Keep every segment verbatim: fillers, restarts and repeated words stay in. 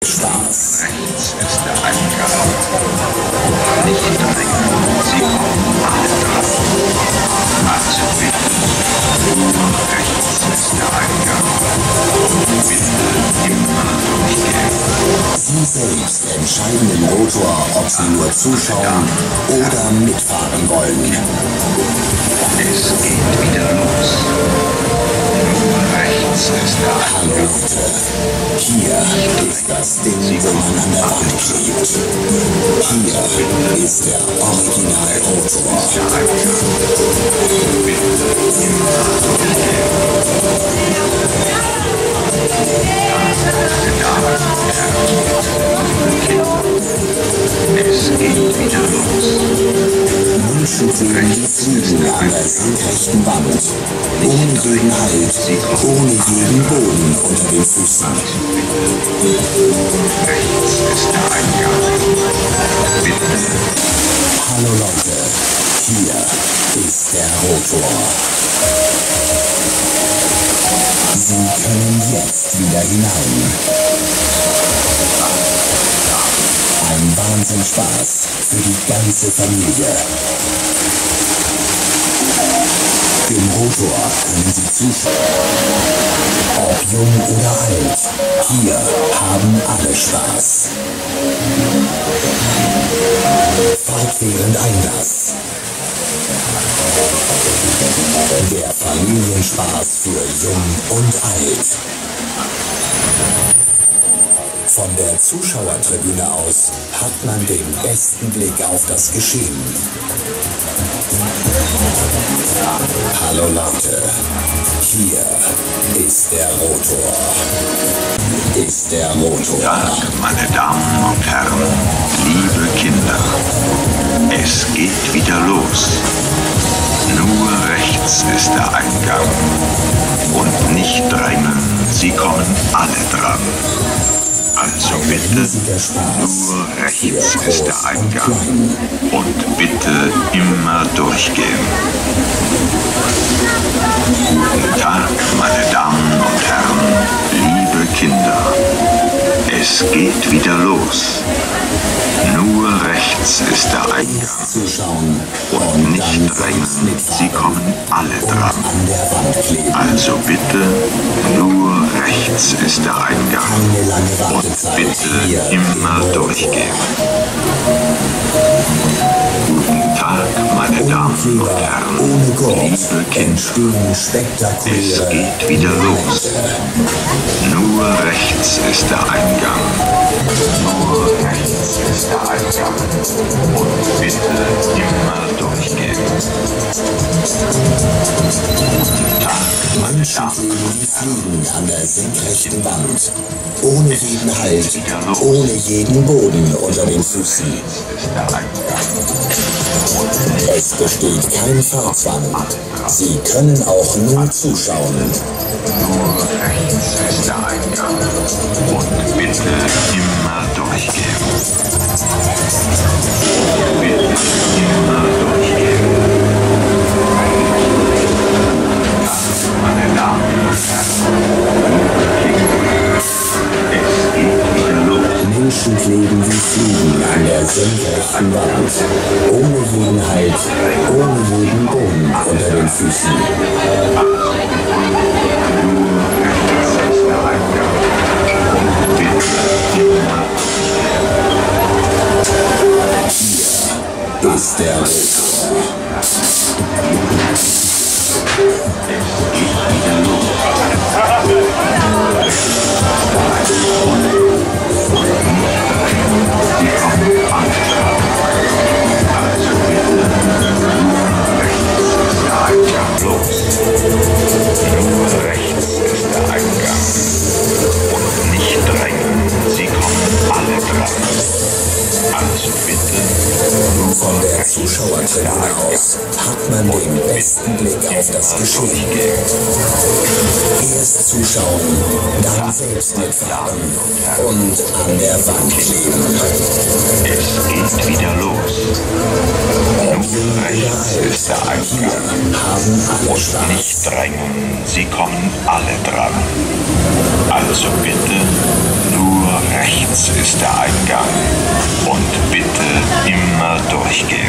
Spaß. Rechts ist der Eingang. Nicht drängen, Sie kommen alle dran. Also bitte, rechts ist der Eingang. Bitte immer durchgehen. Sie selbst entscheiden im Rotor, ob Sie nur zuschauen oder mitfahren wollen. Es geht wieder los. Nur rechts ist der Eingang. Hallo Leute, hier ist das Ding, wo man an der Wand klebt. Hier ist der Original-Rotor. Der Eingang. Bitte immer durchgehen. Es geht wieder los. Menschen sehen die Fliegen an der senkrechten Wand. Ohne jeden Halt, ohne jeden Boden unter den Füßen. Rechts ist der Eingang. Bitte. Hallo Leute, hier ist der Rotor. Sie können jetzt wieder hinein. Ein Wahnsinnspaß für die ganze Familie. Im Rotor können Sie zuschauen. Ob jung oder alt, hier haben alle Spaß. Fortwährend Einlass. Der Familienspaß für jung und alt. Von der Zuschauertribüne aus hat man den besten Blick auf das Geschehen. Hallo Leute, hier ist der Rotor. Ist der Rotor. Tag, meine Damen und Herren, liebe Kinder. Es geht wieder los. Nur rechts ist der Eingang. Und nicht drängen, Sie kommen alle dran. Also bitte, nur rechts ist der Eingang. Und bitte immer durchgehen. Guten Tag, meine Damen und Herren, liebe Kinder. Es geht wieder los. Nur rechts ist der Eingang. Und nicht drängen, Sie kommen alle dran. Also bitte, nur rechts ist der Eingang. Und bitte immer durchgehen. Guten Tag, meine Damen und Herren, liebe Kinder. Es geht wieder los. Nur rechts ist der Eingang. Nur rechts ist der Eingang. Und bitte immer durchgehen. Guten Tag, meine Damen und Fliegen an der senkrechten Wand. Ohne jeden Halt, ohne jeden Boden unter den Füßen. Es besteht kein Fahrzwang. Sie können auch nur zuschauen. Nur rechts ist der Eingang. Und bitte immer durchgehen. Bitte immer durchgehen. Meine Damen und Herren, es geht wieder los. Menschen kleben wie Fliegen an der senkrechten Wand. Ohne jeden Halt, ohne jeden Boden unter den Füßen. Hier ist der Rotor. Nur rechts ist der Eingang. Und nicht drängen, Sie kommen alle dran. Also bitte. Von der Zuschauertribüne aus hat man den besten Blick auf das Geschehen. Erst zuschauen, dann selbst mitfahren und an der Wand kleben. Es geht wieder los. Nur rechts ist der Eingang. Haben alle Und Spaß. nicht drängen, Sie kommen alle dran. Also bitte nur rechts ist der Eingang und bitte immer durchgehen.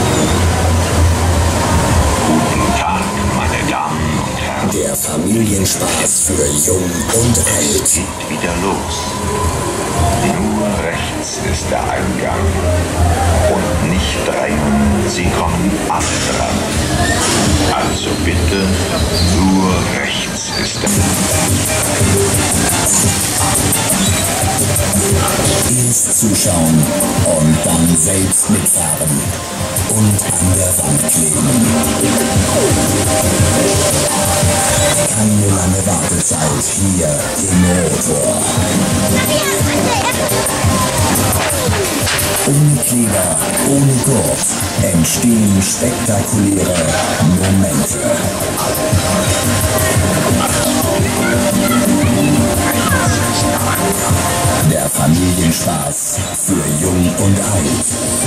Guten Tag, meine Damen und Herren. Der Familienspaß für Jung und Alt. Es geht wieder los. Nur rechts ist der Eingang. Und nicht drängen, Sie kommen alle dran. Also bitte, nur rechts ist der Erst zuschauen und dann selbst mitfahren und an der Wand kleben. Keine lange Wartezeit hier im Rotor. Ohne Kleber, ohne Gurt entstehen spektakuläre Momente. Der Familienspaß für Jung und Alt.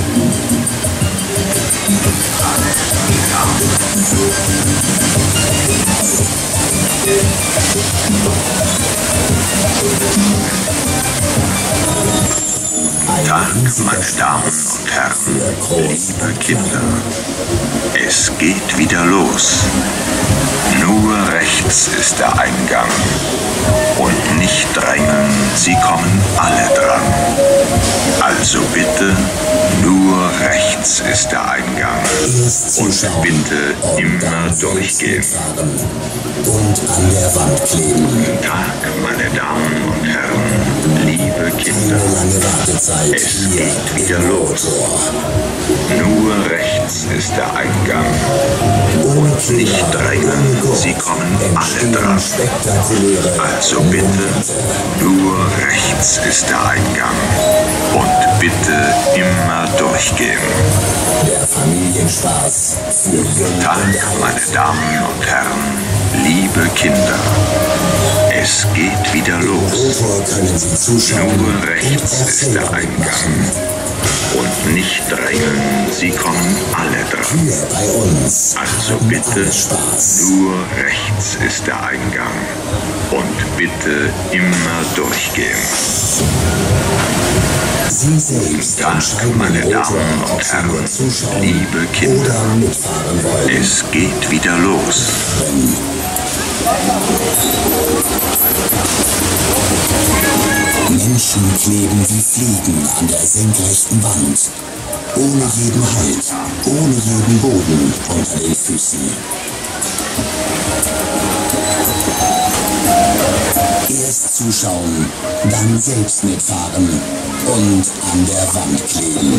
Tag, meine Damen und Herren, liebe Kinder. Es geht wieder los. Nur rechts ist der Eingang. Und nicht drängen, Sie kommen alle dran. Also bitte, nur rechts ist der Eingang. Und bitte immer durchgehen. Und an der Wand kleben. Guten Tag, meine Damen und Herren, liebe Kinder. Es geht wieder los. Nur rechts ist der Eingang. Und nicht drängen, Sie kommen alle dran. Also bitte, nur rechts ist der Eingang. Und bitte immer durchgehen. Der Familienspaß für Jung Tag, und Alt. meine Damen und Herren, liebe Kinder. Es geht wieder los. Rotor können Sie zuschauen Nur und rechts auch ist der selber Eingang. mitmachen. Und nicht drängen, Sie kommen alle dran. Hier bei uns Also haben bitte, alle Spaß. nur rechts ist der Eingang. Und bitte immer durchgehen. Sie selbst Tag, entscheiden meine im Rotor, Damen ob und Sie nur Herren, zuschauen liebe Kinder. oder mitfahren wollen. Es geht wieder los. Menschen kleben wie Fliegen an der senkrechten Wand. Ohne jeden Halt, ohne jeden Boden unter den Füßen. Erst zuschauen, dann selbst mitfahren und an der Wand kleben.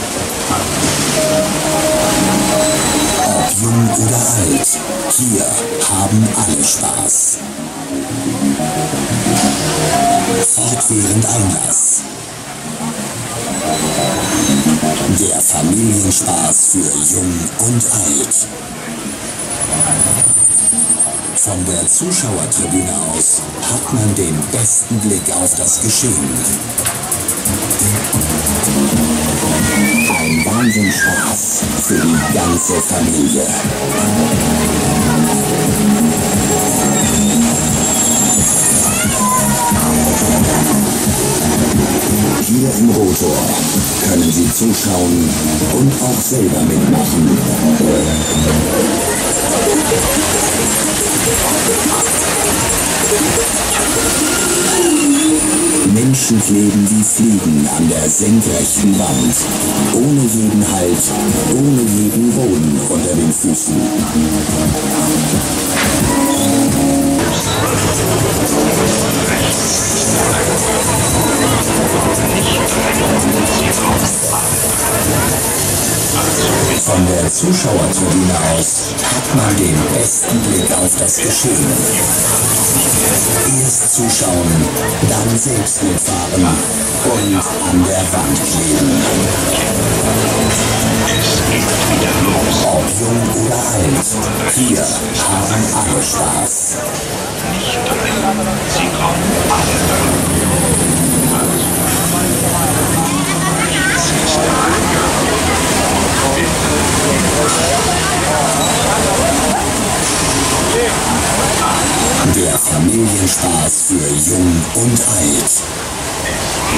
Ob jung oder alt, hier haben alle Spaß. Fortwährend Einlass. Der Familienspaß für Jung und Alt. Von der Zuschauertribüne aus hat man den besten Blick auf das Geschehen. Ein Wahnsinnsspaß für die ganze Familie. Hier im Rotor können Sie zuschauen und auch selber mitmachen. Menschen kleben wie Fliegen an der senkrechten Wand. Ohne jeden Halt, ohne jeden Boden unter den Füßen. Von der Zuschauertribüne aus hat man den besten Blick auf das Geschehen. Erst zuschauen, dann selbst mitfahren und an der Wand kleben. Ob jung oder alt, hier haben alle Spaß. Sie kommen alle dran. Der Familienspaß für Jung und Alt.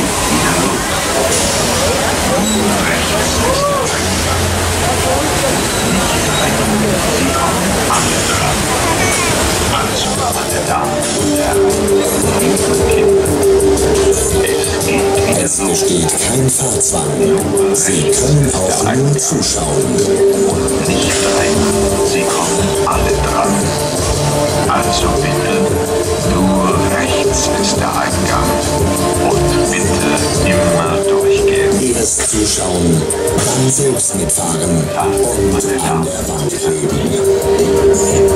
Es besteht kein Fahrzwang. Sie können auch nur zuschauen. Und nicht drängen, sie kommen alle dran. Also bitte, nur rechts ist der Eingang. Und bitte immer durchgehen. Erst zuschauen, dann selbst mitfahren und an der Wand kleben.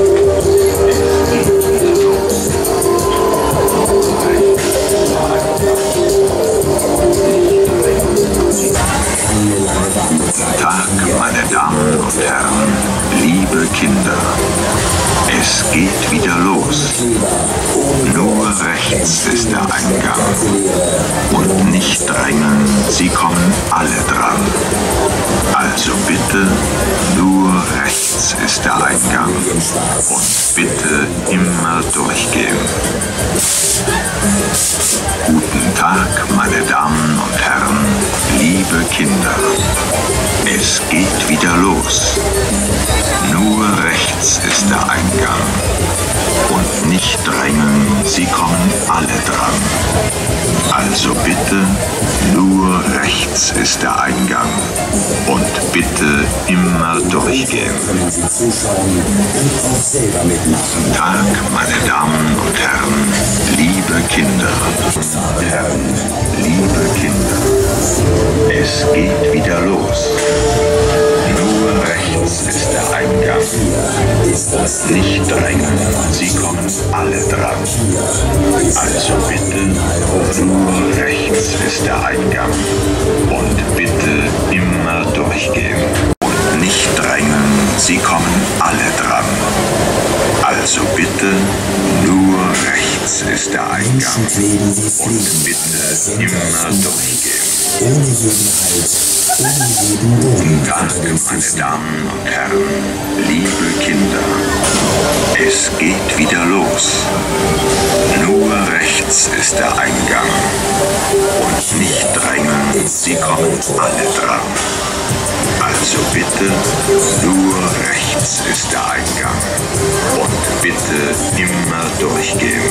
Guten Tag, meine Damen und Herren, liebe Kinder. Es geht wieder los. Nur rechts ist der Eingang. Und nicht drängen, sie kommen alle dran. Also bitte, nur rechts ist der Eingang. Und bitte immer durchgehen. Guten Tag, meine Damen und Herren, liebe Kinder. Es geht wieder los. Nur rechts ist der Eingang. Und nicht drängen, sie kommen alle dran. Also bitte, nur rechts ist der Eingang. Und bitte immer durchgehen. Guten Tag, meine Damen und Herren, liebe Kinder. Herren, liebe Kinder. Es geht wieder los. Nur rechts ist der Eingang. Nicht drängen, sie kommen alle dran. Also bitte, nur rechts ist der Eingang. Und bitte immer durchgehen. Und nicht drängen, sie kommen alle dran. Also bitte, nur rechts ist der Eingang. Und bitte immer durchgehen. Ohne jeden Halt, ohne jeden Boden. Guten Tag, meine Damen und Herren, liebe Kinder. Es geht wieder los. Nur rechts ist der Eingang. Und nicht drängen, sie kommen alle dran. Also bitte, nur rechts ist der Eingang. Und bitte immer durchgehen.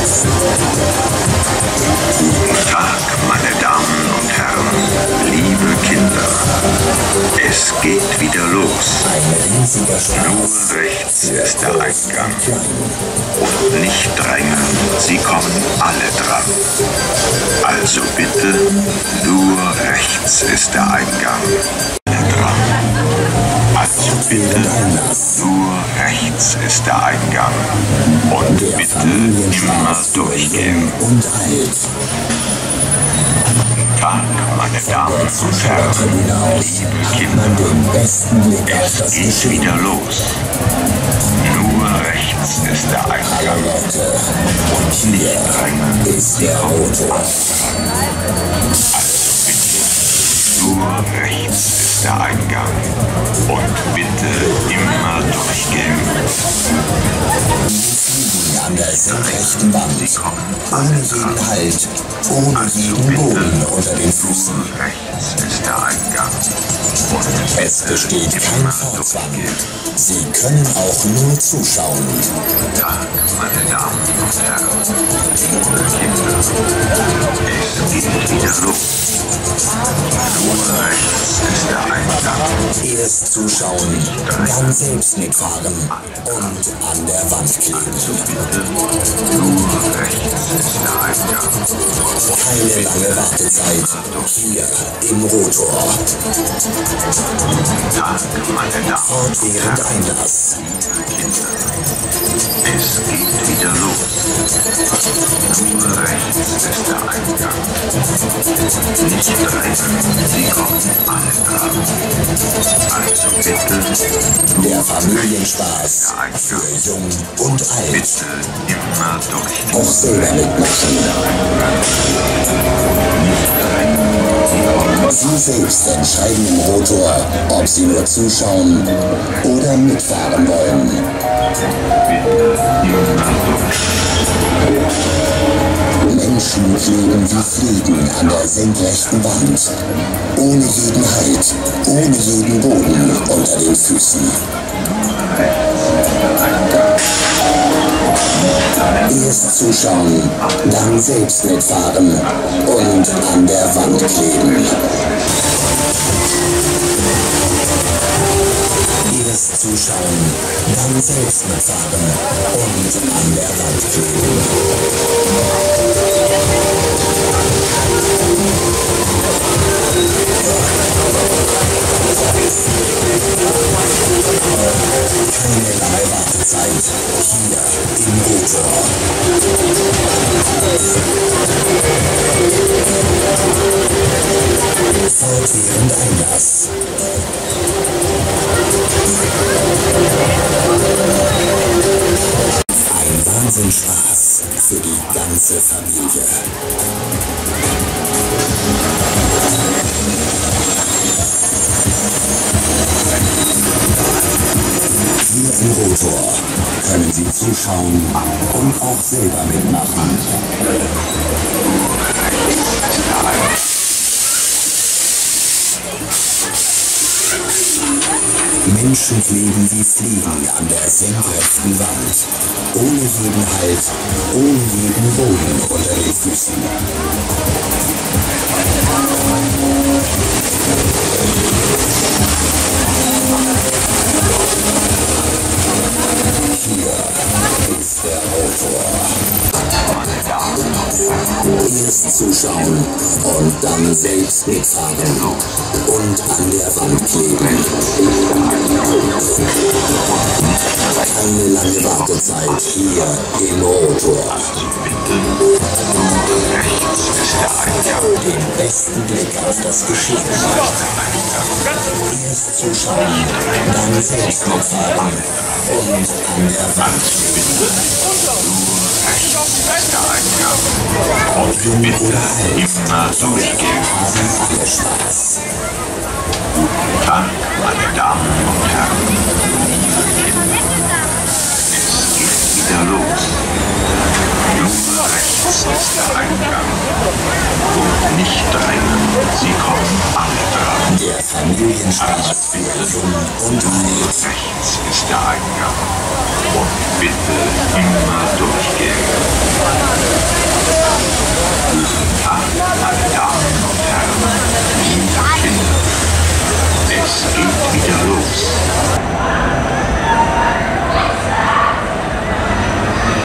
Guten Tag, meine Damen und Herren, liebe Kinder. Es geht wieder los. Nur rechts ist der Eingang. Und nicht drängen, sie kommen alle dran. Also bitte, nur rechts ist der Eingang. Also bitte, nur rechts ist der Eingang. Und bitte immer durchgehen. Guten Tag, meine Damen und Herren, liebe Kinder. Es geht wieder los. Nur rechts ist der Eingang. Und nicht drängen, sie kommen alle dran. Nur rechts ist der Eingang. Und bitte immer durchgehen. An der senkrechten Wand, ohne jeden Halt, ohne jeden Boden unter den Füßen. Rechts ist der Eingang. Und Es besteht kein Fahrzwang. Sie können auch nur zuschauen. Guten Tag, meine Damen und Herren, liebe Kinder. Es geht wieder los. Nur rechts ist der Eingang. Erst zuschauen, dann selbst mitfahren und an der Wand kleben. Nur rechts ist der Eingang. Keine lange Wartezeit hier im Rotor. Guten Tag, meine Damen und Fortwährend Herren, Einlass. Kinder. Es geht wieder los. Nur rechts ist der Eingang. Nicht drängen, sie kommen alle dran. Also bitte, Der Familienspaß für Jung und Alt. bitte immer durch. Auch selber mitmachen. Sie selbst entscheiden im Rotor, ob Sie nur zuschauen oder mitfahren wollen. Menschen kleben wie Fliegen an der senkrechten Wand. Ohne jeden Halt, ohne jeden Boden unter den Füßen. Erst zuschauen, dann selbst mitfahren und an der Wand kleben. Erst zuschauen, dann selbst mitfahren und an der Wand kleben. Keine lange Wartezeit hier im Rotor. Fortwährend Einlass. Ein Wahnsinnsspaß für die ganze Familie. Hier im Rotor können Sie zuschauen und auch selber mitmachen. Menschen kleben wie Fliegen an der senkrechten Wand. Ohne jeden Halt, ohne jeden Boden unter den Füßen. Hier ist der Rotor. Erst zuschauen und dann selbst mitfahren und an der Wand kleben. Keine lange Wartezeit hier im Rotor. Den besten Blick auf das Geschehen. Erst zuschauen, dann selbst mitfahren und an der Wand kleben. Jung oder alt, Immer durchgehen. haben alle Spaß. Guten Tag, meine Damen und Herren. Es geht wieder los. Nur rechts ist der Eingang. Und nicht drängen, Sie kommen alle dran. Der Familienspaß für Jung und alt. Rechts ist der Eingang. Und bitte immer durchgehen.